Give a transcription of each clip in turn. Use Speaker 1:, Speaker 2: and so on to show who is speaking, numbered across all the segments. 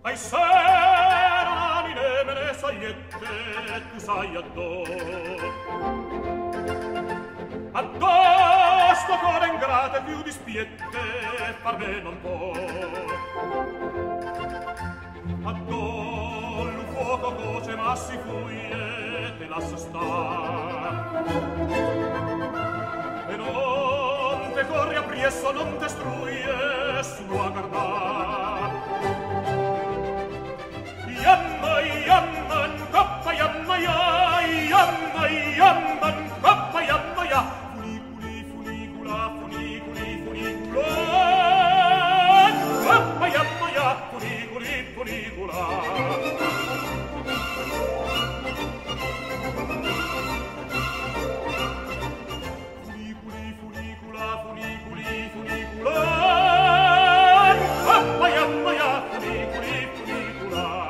Speaker 1: ai serani me ne sagliette, tu sai addò. Addò sto cuore ingrate più di spiette, far me non può. Addò il fuoco coce ma si fuie, te lascia star. E non te corri appresso, non te struie, su a guardar. Yamma, yamman, coppa, yamma, ya, yamma, yamman, coppa, yamma, ya. Funiculi, funicula, funiculi, funicula. Coppa, yamma, ya, funiculi, funicula. Funiculi, funicula, funiculi, funicula. Coppa, yamma, ya, funiculi, funicula.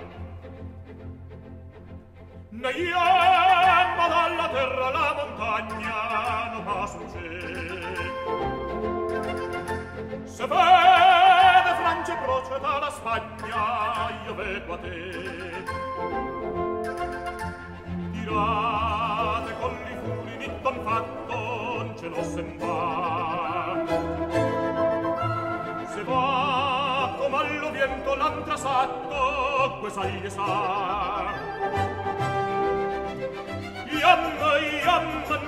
Speaker 1: Ne yamma dalla terra la montagna non passa un cielo. Se vede Francia e Croce dalla Spagna, io vedo a te. Tirate con li furi di ton fatto, non ce lo sembra. Se va come allo viento l'antrasatto, ques'agli sa. Yamma, yamma,